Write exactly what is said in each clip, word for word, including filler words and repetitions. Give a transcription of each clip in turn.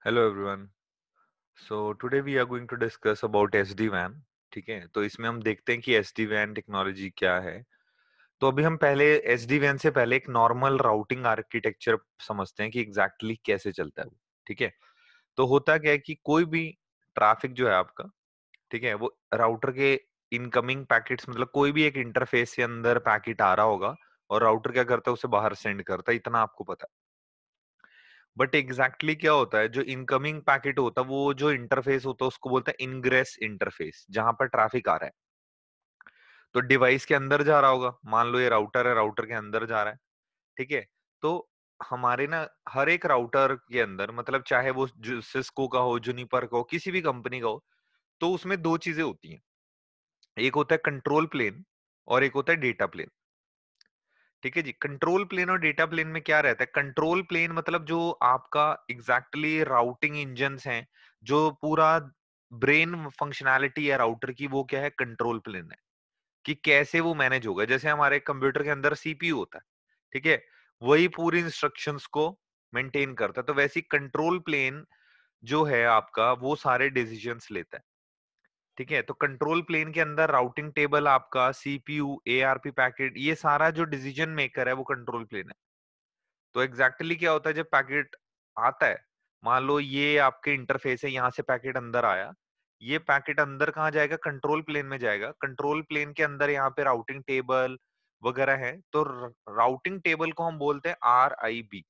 Hello everyone. So today we are going to discuss about S D वैन। ठीक है, तो इसमें हम देखते हैं कि एस डी वैन टेक्नोलॉजी क्या है। तो अभी हम पहले एस डी वैन से पहले एक नॉर्मल राउटिंग आर्किटेक्चर समझते हैं कि एग्जैक्टली exactly कैसे चलता है वो। ठीक है, तो होता क्या है कि कोई भी ट्रैफिक जो है आपका, ठीक है, वो राउटर के इनकमिंग पैकेट्स, मतलब कोई भी एक इंटरफेस के अंदर पैकेट आ रहा होगा और राउटर क्या करता है, उसे बाहर सेंड करता है, इतना आपको पता है। बट एग्जैक्टली exactly क्या होता है, जो इनकमिंग पैकेट होता है, वो जो इंटरफेस होता है उसको बोलते हैं इनग्रेस इंटरफेस, जहां पर ट्रैफिक आ रहा है। तो डिवाइस के अंदर जा रहा होगा, मान लो ये राउटर है, राउटर के अंदर जा रहा है। ठीक है, तो हमारे ना हर एक राउटर के अंदर, मतलब चाहे वो सिस्को का हो, जूनिपर का हो, किसी भी कंपनी का हो, तो उसमें दो चीजें होती हैं। एक होता है कंट्रोल प्लेन और एक होता है डेटा प्लेन। ठीक है जी, कंट्रोल प्लेन और डेटा प्लेन में क्या रहता है? कंट्रोल प्लेन मतलब जो आपका एग्जैक्टली राउटिंग इंजन्स हैं, जो पूरा ब्रेन फंक्शनैलिटी है राउटर की, वो क्या है? कंट्रोल प्लेन है कि कैसे वो मैनेज होगा। जैसे हमारे कंप्यूटर के अंदर सी पी यू होता है, ठीक है, वही पूरी इंस्ट्रक्शंस को मेंटेन करता है। तो वैसे कंट्रोल प्लेन जो है आपका, वो सारे डिसीजंस लेता है। ठीक है, तो कंट्रोल प्लेन के अंदर राउटिंग टेबल, आपका C P U, A R P packet, ये सारा जो डिसीजन मेकर है वो कंट्रोल प्लेन है। तो एग्जैक्टली exactly क्या होता है, जब पैकेट आता है, मान लो ये आपके इंटरफेस है, यहाँ से पैकेट अंदर आया, ये पैकेट अंदर कहाँ जाएगा? कंट्रोल प्लेन में जाएगा। कंट्रोल प्लेन के अंदर यहाँ पे राउटिंग टेबल वगैरह है, तो राउटिंग टेबल को हम बोलते हैं आर आई बी।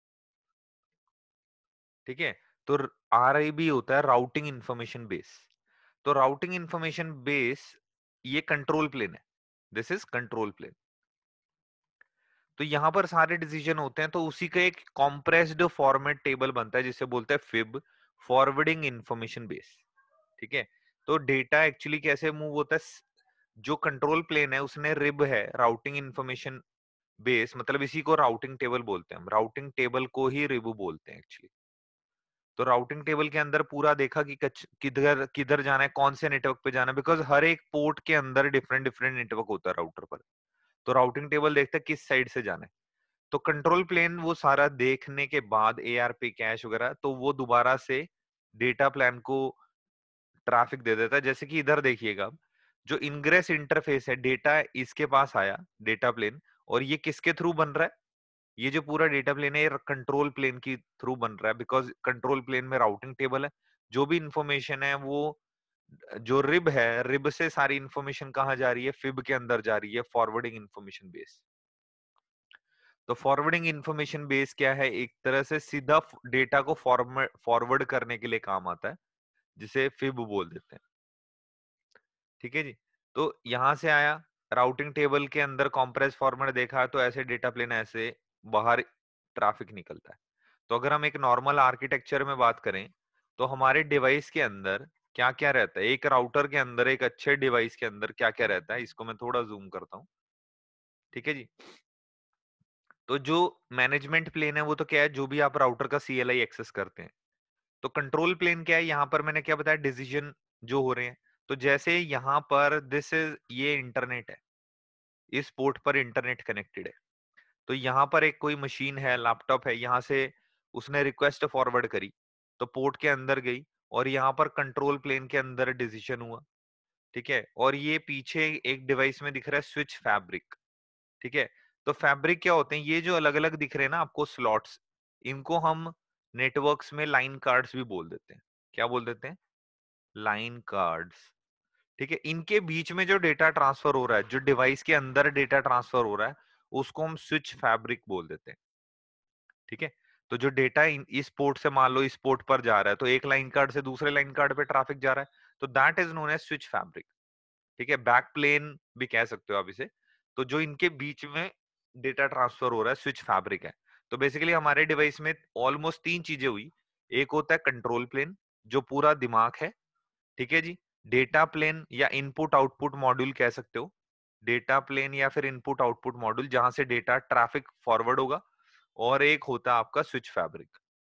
ठीक है, तो आर आई बी होता है राउटिंग इंफॉर्मेशन बेस। तो राउटिंग इंफॉर्मेशन बेस ये कंट्रोल प्लेन है, दिस इज कंट्रोल प्लेन। तो यहाँ पर सारे डिसीजन होते हैं, तो उसी का एक कॉम्प्रेस्ड फॉर्मेट टेबल बनता है जिसे बोलते हैं फिब, फॉरवर्डिंग इंफॉर्मेशन बेस। ठीक है, तो डेटा एक्चुअली कैसे मूव होता है? जो कंट्रोल प्लेन है उसने रिब है राउटिंग इंफॉर्मेशन बेस, मतलब इसी को राउटिंग टेबल बोलते हैं। हम राउटिंग टेबल को ही रिब बोलते हैं एक्चुअली। तो राउटिंग टेबल के अंदर पूरा देखा कि कच- किधर किधर जाना है, कौन से नेटवर्क पे जाना है, बिकॉज हर एक पोर्ट के अंदर डिफरेंट डिफरेंट नेटवर्क होता है राउटर पर। तो राउटिंग टेबल देखता है किस साइड से जाना है। तो कंट्रोल प्लेन वो सारा देखने के बाद ए आर पी कैश वगैरह, तो वो दोबारा से डेटा प्लान को ट्रैफिक दे देता है। जैसे कि इधर देखिएगा, जो इनग्रेस इंटरफेस है, डेटा इसके पास आया, डेटा प्लेन, और ये किसके थ्रू बन रहा है? ये जो पूरा डेटा प्लेन है, ये कंट्रोल प्लेन की थ्रू बन रहा है, बिकॉज कंट्रोल प्लेन में राउटिंग टेबल है। जो भी इंफॉर्मेशन है वो, जो रिब है, रिब से सारी इंफॉर्मेशन कहाँ जा रही है? फिब के अंदर जा रही है, फॉरवर्डिंग इंफॉर्मेशन बेस। तो फॉरवर्डिंग इंफॉर्मेशन बेस क्या है? एक तरह से सीधा डेटा को फॉर्मेट फॉरवर्ड करने के लिए काम आता है, जिसे फिब बोल देते हैं। ठीक है जी, तो यहां से आया, राउटिंग टेबल के अंदर कॉम्प्रेस फॉर्मेट देखा, तो ऐसे डेटा प्लेन ऐसे बाहर ट्रैफिक निकलता है। तो अगर हम एक नॉर्मल आर्किटेक्चर में बात करें, तो हमारे डिवाइस के अंदर क्या क्या रहता है? एक राउटर के अंदर, एक अच्छे डिवाइस के अंदर क्या क्या रहता है, इसको मैं थोड़ा जूम करता हूँ। ठीक है जी, तो जो मैनेजमेंट प्लेन है वो तो क्या है? जो भी आप राउटर का सी एल आई एक्सेस करते हैं। तो कंट्रोल प्लेन क्या है? यहाँ पर मैंने क्या बताया? डिसीजन जो हो रहे हैं। तो जैसे यहाँ पर दिस इज, ये इंटरनेट है, इस पोर्ट पर इंटरनेट कनेक्टेड है। तो यहाँ पर एक कोई मशीन है, लैपटॉप है, यहाँ से उसने रिक्वेस्ट फॉरवर्ड करी, तो पोर्ट के अंदर गई, और यहाँ पर कंट्रोल प्लेन के अंदर डिसीजन हुआ। ठीक है, और ये पीछे एक डिवाइस में दिख रहा है स्विच फैब्रिक। ठीक है, तो फैब्रिक क्या होते हैं? ये जो अलग अलग दिख रहे हैं ना आपको स्लॉट्स, इनको हम नेटवर्क्स में लाइन कार्ड्स भी बोल देते हैं। क्या बोल देते हैं? Line cards. ठीक है, इनके बीच में जो डेटा ट्रांसफर हो रहा है, जो डिवाइस के अंदर डेटा ट्रांसफर हो रहा है, उसको हम स्विच फैब्रिक बोल देते हैं। ठीक है, तो जो डेटा इस पोर्ट से, मान लो इस पोर्ट पर जा रहा है, तो एक लाइन कार्ड से दूसरे लाइन कार्ड पे ट्रैफिक जा रहा है, तो that is known as switch fabric. ठीक है, बैक प्लेन भी कह सकते हो आप इसे। तो जो इनके बीच में डेटा ट्रांसफर हो रहा है, स्विच फैब्रिक है। तो बेसिकली हमारे डिवाइस में ऑलमोस्ट तीन चीजें हुई। एक होता है कंट्रोल प्लेन, जो पूरा दिमाग है। ठीक है जी, डेटा प्लेन या इनपुट आउटपुट मॉड्यूल कह सकते हो, डेटा प्लेन या फिर इनपुट आउटपुट मॉड्यूल, जहां से डेटा ट्रैफिक फॉरवर्ड होगा। और एक होता है आपका स्विच फैब्रिक।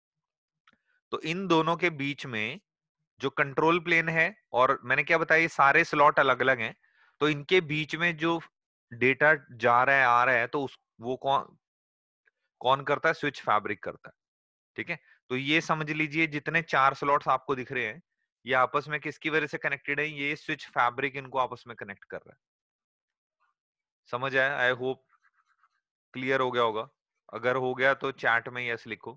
तो इन दोनों के बीच में जो कंट्रोल प्लेन है, और मैंने क्या बताया, ये सारे स्लॉट अलग अलग हैं, तो इनके बीच में जो डेटा जा रहा है, आ रहा है, तो उस वो कौन कौन करता है? स्विच फैब्रिक करता है। ठीक है, तो ये समझ लीजिए जितने चार स्लॉट्स आपको दिख रहे हैं ये आपस में किसकी वजह से कनेक्टेड है, ये स्विच फैब्रिक इनको आपस में कनेक्ट कर रहा है। समझ आया? आई होप क्लियर हो गया होगा। अगर हो गया तो चैट में यस लिखो।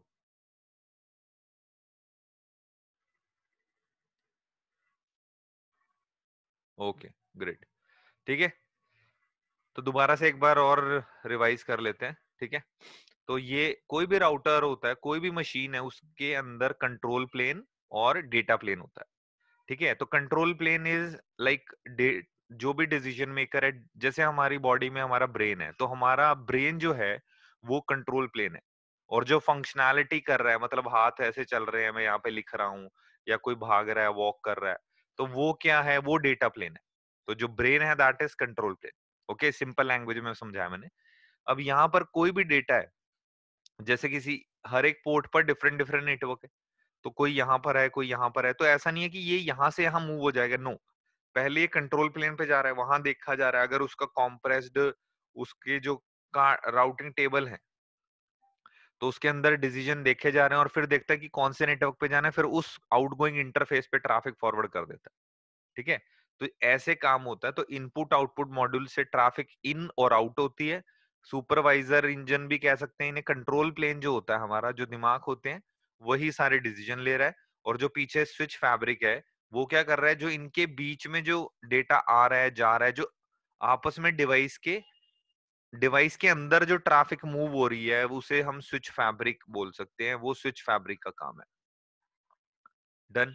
ओके ग्रेट, ठीक है। तो दोबारा से एक बार और रिवाइज कर लेते हैं, ठीक है। तो ये कोई भी राउटर होता है, कोई भी मशीन है, उसके अंदर कंट्रोल प्लेन और डेटा प्लेन होता है, ठीक है। तो कंट्रोल प्लेन इज लाइक जो भी डिसीजन मेकर है, जैसे हमारी बॉडी में हमारा ब्रेन है, तो हमारा ब्रेन जो है वो कंट्रोल प्लेन है। और जो फंक्शनैलिटी कर रहा है, मतलब हाथ ऐसे चल रहे हैं, मैं यहाँ पे लिख रहा हूँ, या कोई भाग रहा है, वॉक कर रहा है, तो वो क्या है, वो डेटा प्लेन है। तो जो ब्रेन है that is control plane. Okay, simple language में समझाया मैंने। अब यहाँ पर कोई भी डेटा है, जैसे किसी हर एक पोर्ट पर डिफरेंट डिफरेंट नेटवर्क है, तो कोई यहाँ पर है, कोई यहाँ पर है, तो ऐसा नहीं है कि ये यहाँ से यहाँ मूव हो जाएगा, नो। पहले ये कंट्रोल प्लेन पे जा रहा है, वहां देखा जा रहा है, अगर उसका कॉम्प्रेस्ड उसके जो राउटिंग टेबल है तो उसके अंदर डिसीजन देखे जा रहे हैं, और फिर देखता है कि कौन से नेटवर्क पे जाना है, फिर उस आउटगोइंग इंटरफेस पे ट्रैफिक फॉरवर्ड कर देता है, ठीक है। तो ऐसे काम होता है। तो इनपुट आउटपुट मॉड्यूल से ट्रैफिक इन और आउट होती है। सुपरवाइजर इंजन भी कह सकते हैं इन्हें। कंट्रोल प्लेन जो होता है हमारा, जो दिमाग होते हैं, वही सारे डिसीजन ले रहा है। और जो पीछे स्विच फैब्रिक है वो क्या कर रहा है, जो इनके बीच में जो डेटा आ रहा है, जा रहा है, जो आपस में डिवाइस के डिवाइस के अंदर जो ट्रैफिक मूव हो रही है, उसे हम स्विच फैब्रिक बोल सकते हैं। वो स्विच फैब्रिक का काम है। डन।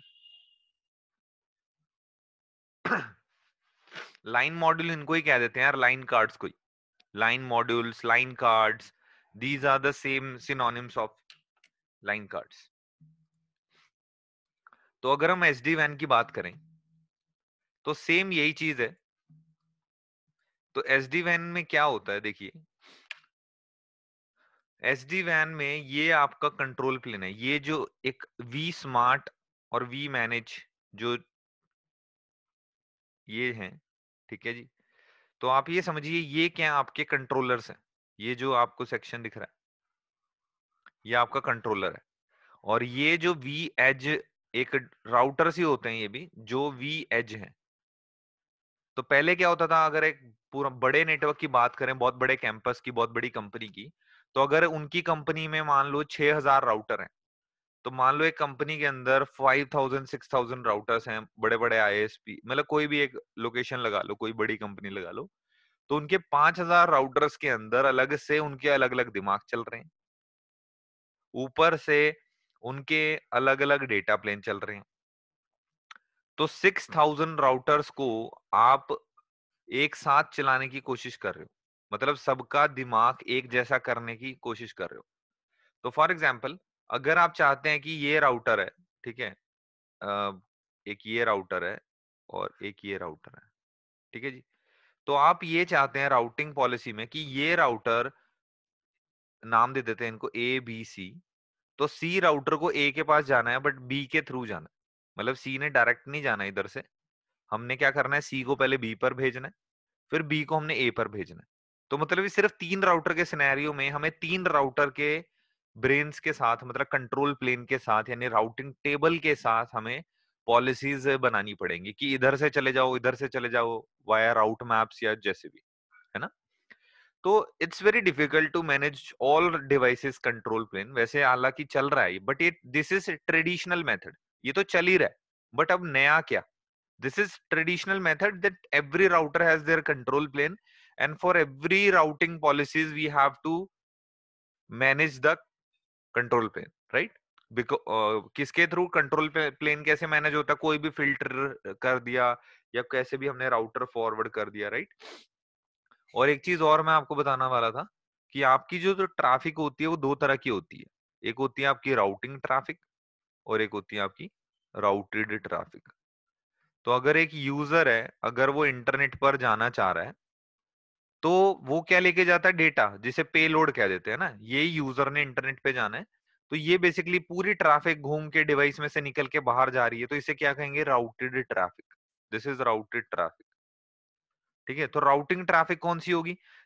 लाइन मॉड्यूल इनको ही कह देते हैं यार, लाइन कार्ड्स को ही। line modules, line cards, these are the same synonyms of line cards. तो अगर हम एस डी वैन की बात करें तो सेम यही चीज है। तो एस डी वैन में क्या होता है, देखिए, एस डी वैन में ये आपका कंट्रोल प्लेन है। ये जो एक वी स्मार्ट और वी मैनेज जो ये हैं, ठीक है जी। तो आप ये समझिए ये क्या आपके कंट्रोलर्स हैं। ये जो आपको सेक्शन दिख रहा है ये आपका कंट्रोलर है। और ये जो वी एज, एक राउटर्स ही होते हैं ये भी, जो वी एज हैं। तो पहले क्या होता था, अगर एक पूरा बड़े नेटवर्क की बात करें, बहुत बड़े कैंपस की, बहुत बड़ी कंपनी की, तो अगर उनकी कंपनी में मान लो छह हज़ार राउटर हैं, तो मान लो एक कंपनी के अंदर पाँच हज़ार छह हज़ार राउटर्स हैं, बड़े बड़े आई एस पी, मतलब कोई भी एक लोकेशन लगा लो, कोई बड़ी कंपनी लगा लो। तो उनके पांच हज़ार राउटर्स के अंदर अलग से उनके अलग अलग दिमाग चल रहे हैं। ऊपर से उनके अलग अलग डेटा प्लेन चल रहे हैं। तो छह हज़ार राउटर्स को आप एक साथ चलाने की कोशिश कर रहे हो, मतलब सबका दिमाग एक जैसा करने की कोशिश कर रहे हो। तो फॉर एग्जांपल, अगर आप चाहते हैं कि ये राउटर है, ठीक है, अ, एक ये राउटर है और एक ये राउटर है, ठीक है जी। तो आप ये चाहते हैं राउटिंग पॉलिसी में कि ये राउटर, नाम दे देते हैं इनको ए बी सी। तो सी राउटर को ए के पास जाना है बट बी के थ्रू जाना है, मतलब सी ने डायरेक्ट नहीं जाना इधर से। हमने क्या करना है, सी को पहले बी पर भेजना है, फिर बी को हमने ए पर भेजना है। तो मतलब ये सिर्फ तीन राउटर के सिनेरियो में हमें तीन राउटर के ब्रेन्स के साथ, मतलब कंट्रोल प्लेन के साथ, यानी राउटिंग टेबल के साथ हमें पॉलिसीज बनानी पड़ेंगी कि इधर से चले जाओ, इधर से चले जाओ, वाया राउट मैप्स या जैसे भी, है ना। तो it's very difficult to manage all devices control plane. वैसे हालांकि चल रहा है बट ये दिस इज ट्रेडिशनल मेथड, ये तो चल ही रहा है। बट अब नया क्या, this is traditional method that every router has their control plane, and for every routing policies we have to manage the control plane, right? Because uh, किसके through control plane कैसे मैनेज होता है, कोई भी filter कर दिया या कैसे भी हमने राउटर फॉरवर्ड कर दिया, राइट। और एक चीज और मैं आपको बताना वाला था कि आपकी जो जो ट्रैफिक होती है वो दो तरह की होती है। एक होती है आपकी राउटिंग ट्रैफिक और एक होती है आपकी राउटेड ट्रैफिक। तो अगर एक यूजर है, अगर वो इंटरनेट पर जाना चाह रहा है, तो वो क्या लेके जाता है, डेटा, जिसे पेलोड कह देते हैं ना। ये यूजर ने इंटरनेट पे जाना है, तो ये बेसिकली पूरी ट्रैफिक घूम के डिवाइस में से निकल के बाहर जा रही है, तो इसे क्या कहेंगे, routed traffic. This is routed traffic, ठीक है। तो राउटिंग ट्रैफिक कौन सी होगी,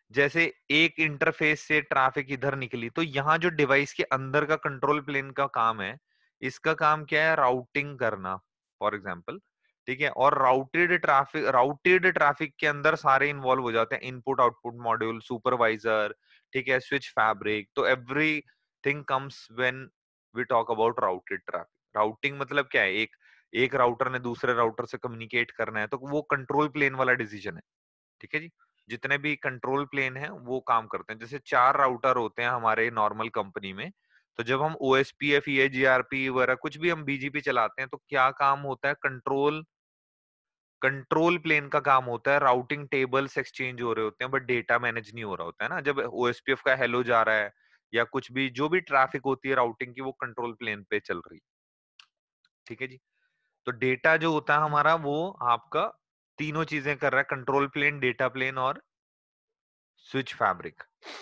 जैसे एक इंटरफेस से ट्रैफिक इधर निकली, तो यहाँ जो डिवाइस के अंदर का कंट्रोल प्लेन का काम है, इसका काम क्या है, राउटिंग करना फॉर एग्जांपल, ठीक है। और राउटेड ट्रैफिक, राउटेड ट्रैफिक के अंदर सारे इन्वॉल्व हो जाते हैं, इनपुट आउटपुट मॉड्यूल, सुपरवाइजर, ठीक है, स्विच फैब्रिक। तो everything comes when we talk about routed traffic. Routing मतलब क्या है, एक एक राउटर ने दूसरे राउटर से कम्युनिकेट करना है, तो वो कंट्रोल प्लेन वाला डिसीजन है, ठीक है जी। जितने भी कंट्रोल प्लेन हैं वो काम करते हैं। जैसे चार राउटर होते हैं हमारे नॉर्मल कंपनी में, तो जब हम ओएसपीएफ, जीआरपी वगैरह कुछ भी हम बीजीपी चलाते हैं, तो क्या काम होता है, कंट्रोल कंट्रोल प्लेन का काम होता है। राउटिंग टेबल्स एक्सचेंज हो रहे होते हैं, बट डेटा मैनेज नहीं हो रहा होता है ना। जब ओएसपीएफ का हेलो जा रहा है या कुछ भी, जो भी ट्रैफिक होती है राउटिंग की, वो कंट्रोल प्लेन पे चल रही है, ठीक है जी। तो डेटा जो होता है हमारा, वो आपका तीनों चीजें कर रहा है, कंट्रोल प्लेन, डेटा प्लेन और स्विच फैब्रिक।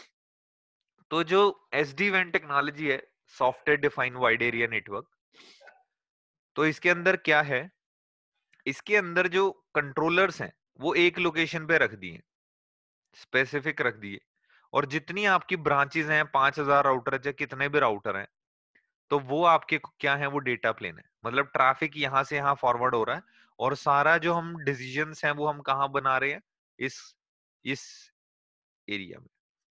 तो जो एसडी वैन टेक्नोलॉजी है, software defined wide area network, तो इसके अंदर क्या है, इसके अंदर जो कंट्रोलर्स हैं वो एक लोकेशन पे रख दिए, स्पेसिफिक रख दिए। और जितनी आपकी ब्रांचेस हैं, पांच हजार राउटर है चाहे कितने भी राउटर हैं, तो वो आपके क्या है, वो डेटा प्लेन है। मतलब ट्रैफिक यहाँ से यहाँ फॉरवर्ड हो रहा है, और सारा जो हम डिसीजंस हैं वो हम कहाँ बना रहे हैं, इस इस एरिया में।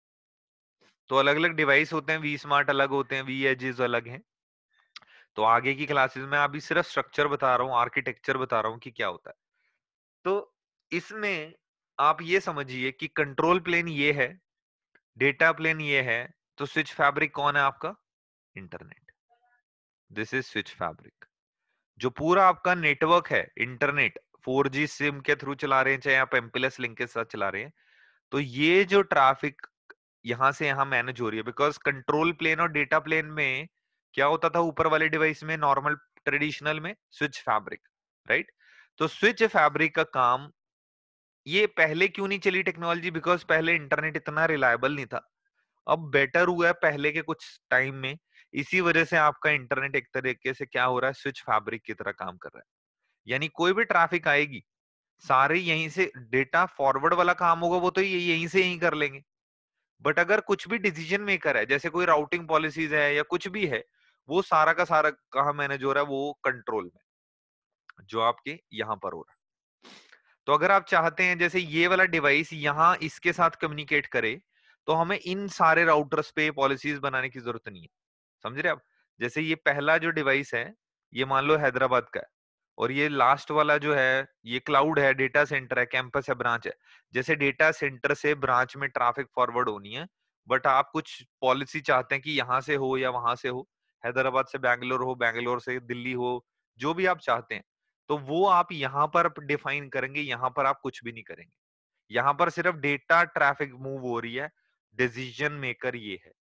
तो अलग अलग डिवाइस होते हैं, वी स्मार्ट अलग होते हैं, वी एजेस अलग हैं। तो आगे की क्लासेस में अभी सिर्फ स्ट्रक्चर बता रहा हूँ, आर्किटेक्चर बता रहा हूँ कि क्या होता है। तो इसमें आप ये समझिए कि कंट्रोल प्लेन ये है, डेटा प्लेन ये है, तो स्विच फैब्रिक कौन है आपका, internet. This is switch fabric. जो पूरा आपका नेटवर्क है, इंटरनेट फोर जी सिम के थ्रू चला रहे हैं, चाहे आप एमपीएलएस लिंक के साथ चला रहे हैं, तो ये जो ट्रैफिक यहां से यहां मैनेज हो रही है। बिकॉज कंट्रोल प्लेन और डेटा प्लेन में क्या होता था, ऊपर वाले डिवाइस में, नॉर्मल ट्रेडिशनल में, स्विच फैब्रिक, राइट। तो स्विच फैब्रिक का काम, ये पहले क्यों नहीं चली टेक्नोलॉजी, बिकॉज पहले इंटरनेट इतना रिलायबल नहीं था। अब बेटर हुआ है पहले के कुछ टाइम में, इसी वजह से आपका इंटरनेट एक तरीके से क्या हो रहा है, स्विच फैब्रिक की तरह काम कर रहा है। यानी कोई भी ट्रैफिक आएगी, सारे यहीं से डेटा फॉरवर्ड वाला काम होगा, वो तो ये यहीं से यहीं कर लेंगे। बट अगर कुछ भी डिसीजन मेकर है, जैसे कोई राउटिंग पॉलिसीज है या कुछ भी है, वो सारा का सारा कहाँ मैनेज हो रहा है, वो कंट्रोल में, जो आपके यहाँ पर हो रहा है। तो अगर आप चाहते हैं जैसे ये वाला डिवाइस यहाँ इसके साथ कम्युनिकेट करे, तो हमें इन सारे राउटर्स पे पॉलिसीज बनाने की जरूरत नहीं है। समझ रहे आप। जैसे ये पहला जो डिवाइस है, ये मान लो हैदराबाद का है, और ये लास्ट वाला जो है, ये क्लाउड है, डेटा सेंटर है, कैंपस है, ब्रांच है। जैसे डेटा सेंटर से ब्रांच में ट्रैफिक फॉरवर्ड होनी है, बट आप कुछ पॉलिसी चाहते हैं कि यहाँ से हो या वहां से हो, हैदराबाद से बैंगलोर हो, बैंगलोर से दिल्ली हो, जो भी आप चाहते हैं, तो वो आप यहाँ पर डिफाइन करेंगे। यहाँ पर आप कुछ भी नहीं करेंगे, यहाँ पर सिर्फ डेटा ट्रैफिक मूव हो रही है, डिसीजन मेकर ये है।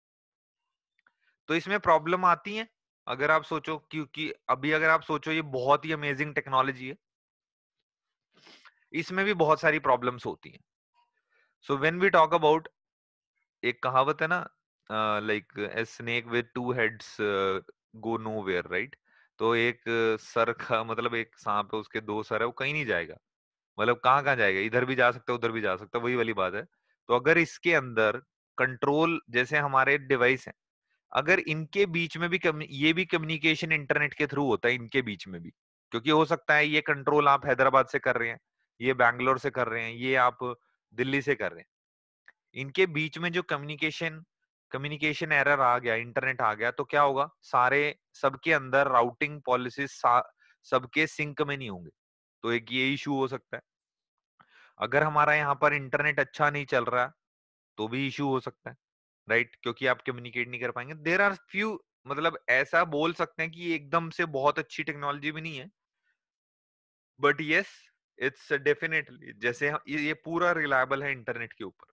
तो इसमें प्रॉब्लम आती है अगर आप सोचो, क्योंकि अभी अगर आप सोचो ये बहुत ही अमेजिंग टेक्नोलॉजी है, इसमें भी बहुत सारी प्रॉब्लम्स होती हैं। So when we talk about, एक कहावत है ना, like a snake with two heads go nowhere, right. तो एक uh, सर का मतलब, एक सांप है, उसके दो सर है, वो कहीं नहीं जाएगा। मतलब कहाँ कहाँ जाएगा, इधर भी जा सकता है, उधर भी जा सकता है, वही वाली बात है। तो अगर इसके अंदर कंट्रोल, जैसे हमारे डिवाइस है, अगर इनके बीच में भी कम्यु- ये भी कम्युनिकेशन इंटरनेट के थ्रू होता है, इनके बीच में भी, क्योंकि हो सकता है ये कंट्रोल आप हैदराबाद से कर रहे हैं, ये बैंगलोर से कर रहे हैं, ये आप दिल्ली से कर रहे हैं, इनके बीच में जो कम्युनिकेशन कम्युनिकेशन एरर आ गया, इंटरनेट आ गया, तो क्या होगा, सारे सबके अंदर राउटिंग पॉलिसीज सबके सिंक में नहीं होंगे। तो एक ये इशू हो सकता है। अगर हमारा यहाँ पर इंटरनेट अच्छा नहीं चल रहा, तो भी इशू हो सकता है, राइट, क्योंकि आप कम्युनिकेट नहीं कर पाएंगे। देर आर फ्यू, मतलब ऐसा बोल सकते हैं कि ये एकदम से बहुत अच्छी टेक्नोलॉजी भी नहीं है, बट यस, इट्स डेफिनेटली, जैसे हम- ये ये पूरा रिलायबल है इंटरनेट के ऊपर।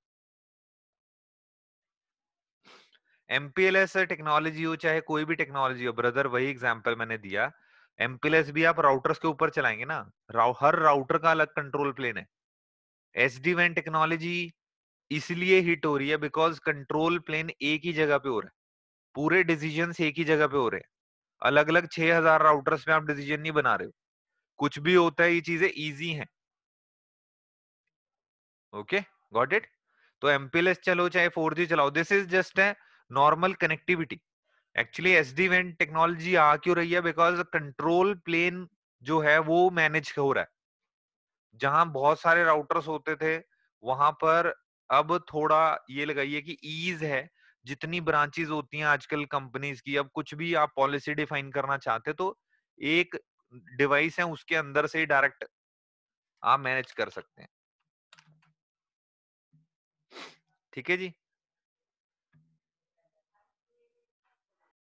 एमपीएलएस टेक्नोलॉजी हो चाहे कोई भी टेक्नोलॉजी हो ब्रदर, वही एग्जांपल मैंने दिया। एमपीएलएस भी आप राउटर्स के ऊपर चलाएंगे ना, राउ, हर राउटर का अलग कंट्रोल प्लेन है। एसडी वैन टेक्नोलॉजी इसलिए हिट हो रही है बिकॉज कंट्रोल प्लेन एक ही जगह पे हो रहा है, पूरे डिसीजन एक ही जगह पे हो रहे हैं। अलग अलग छह हजार राउटर्स में आप डिसीजन नहीं बना रहे हो, कुछ भी होता है, ये चीजें इजी हैं। Okay, got it. तो एमपीएलएस चलो चाहे फोर जी चलाओ, this is just a normal connectivity. Actually SD वैन टेक्नोलॉजी आ क्यों रही है? बिकॉज कंट्रोल प्लेन जो है वो मैनेज हो रहा है। जहां बहुत सारे राउटर्स होते थे वहां पर अब थोड़ा ये लगाइए कि ईज है। जितनी ब्रांचेस होती हैं आजकल कंपनीज की, अब कुछ भी आप पॉलिसी डिफाइन करना चाहते तो एक डिवाइस है उसके अंदर से ही डायरेक्ट आप मैनेज कर सकते हैं। ठीक है जी।